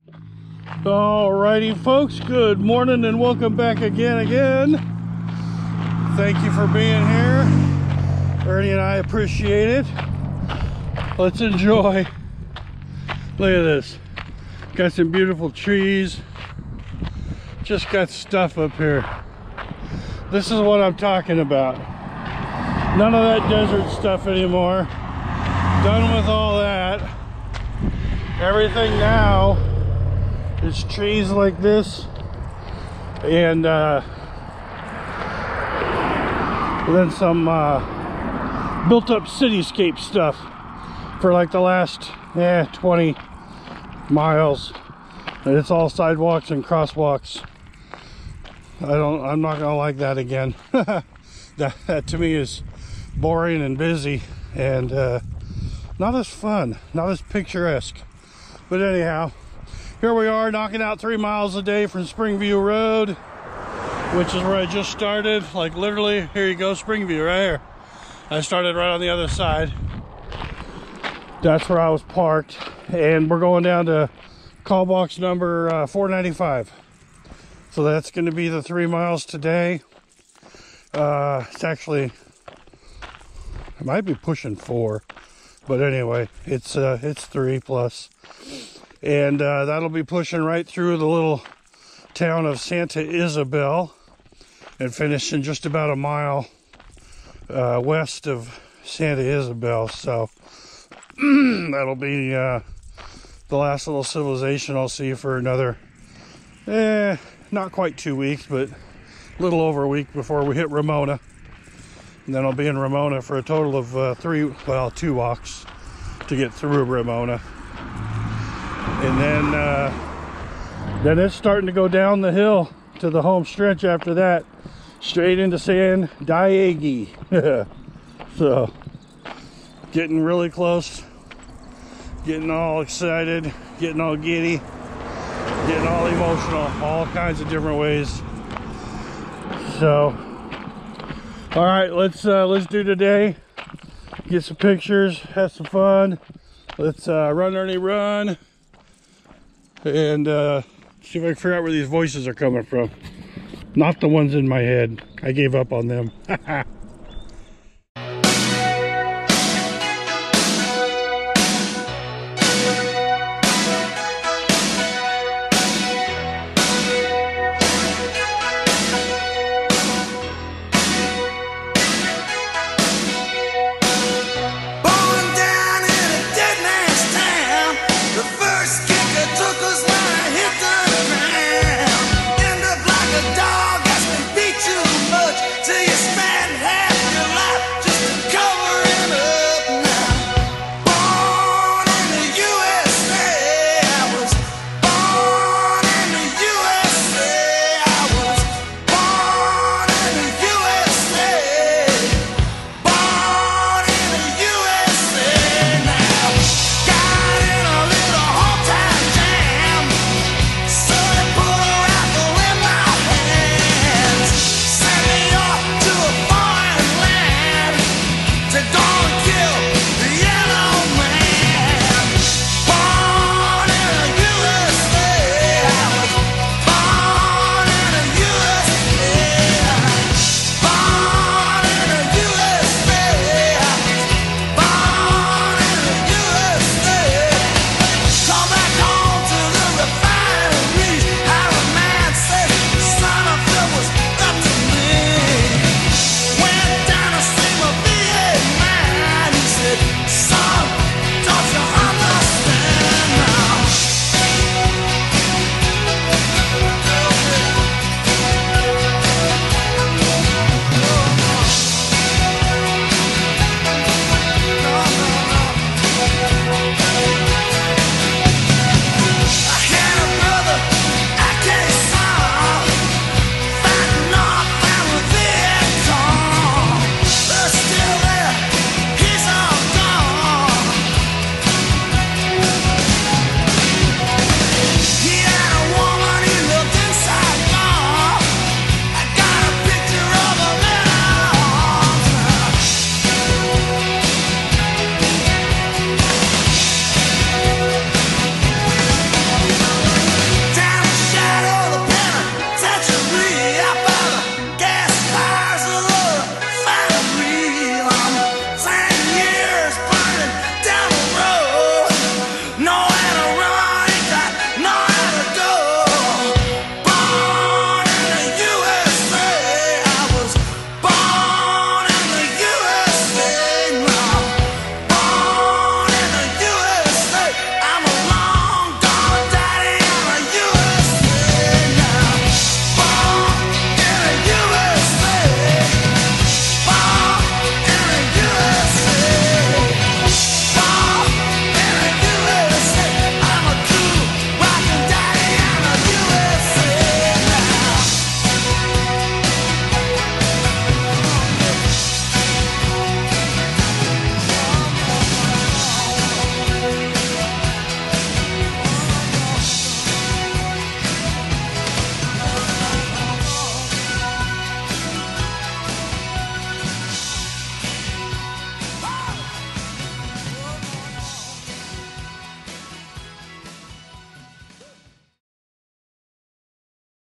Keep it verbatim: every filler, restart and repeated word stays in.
Alrighty folks, good morning and welcome back again again. Thank you for being here. Ernie and I appreciate it. Let's enjoy. Look at this. Got some beautiful trees. Just got stuff up here. This is what I'm talking about. None of that desert stuff anymore. Done with all that. Everything now is trees like this, and uh, then some uh, built-up cityscape stuff for like the last eh, twenty miles, and it's all sidewalks and crosswalks. I don't. I'm not gonna like that again. that, that to me is boring and busy, and uh, not as fun, not as picturesque. But anyhow, here we are knocking out three miles a day from Springview Road, which is where I just started. Like literally, here you go, Springview right here. I started right on the other side. That's where I was parked, and we're going down to call box number uh, four ninety-five. So that's going to be the three miles today. Uh, it's actually, it might be pushing four, but anyway, it's uh, it's three plus. And uh, that'll be pushing right through the little town of Santa Ysabel and finishing just about a mile uh, west of Santa Ysabel. So that'll be uh, the last little civilization I'll see for another, eh, not quite two weeks, but a little over a week before we hit Ramona. And then I'll be in Ramona for a total of uh, three, well, two walks to get through Ramona. And then uh, then it's starting to go down the hill to the home stretch after that, straight into Santa Ysabel. So getting really close, getting all excited, getting all giddy, getting all emotional, all kinds of different ways. So all right, let's uh, let's do today. Get some pictures, have some fun. Let's uh, run, Ernie, run. And uh, see if I can figure out where these voices are coming from. Not the ones in my head. I gave up on them.